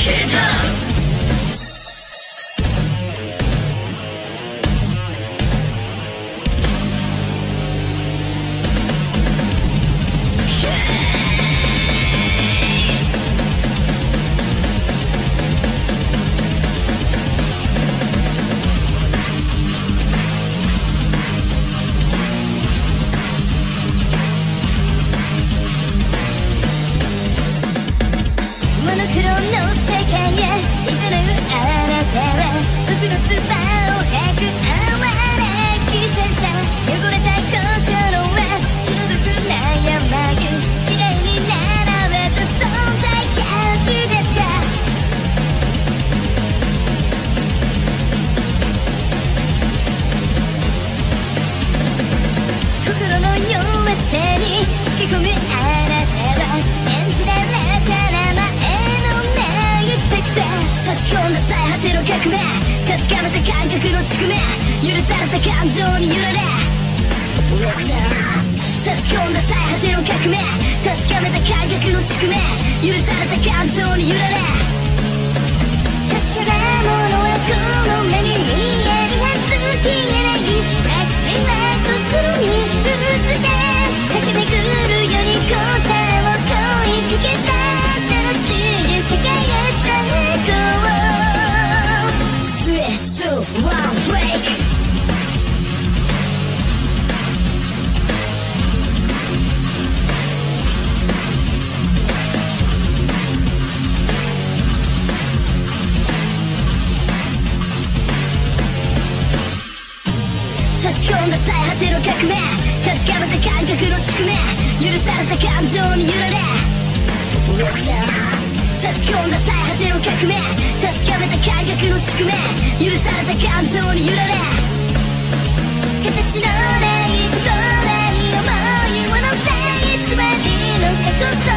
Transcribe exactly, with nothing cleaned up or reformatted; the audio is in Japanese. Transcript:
確かめた感覚の宿命、許された感情に揺られ差し込んだ最果ての革命、確かめた感覚の宿命、許された感情に揺られ確かなものはこの目に見えるはず消えない確信は心に映せ駆け巡るように答えを問いかけた新しい世界へ最高So one break 差し込んだ最果ての革命、確かめた感覚の宿命、許された感情に揺られ差し込んだ最果ての革命、確かめた感覚の宿命、許された感情に揺られ形のない言葉に思いを乗せ偽りの過去と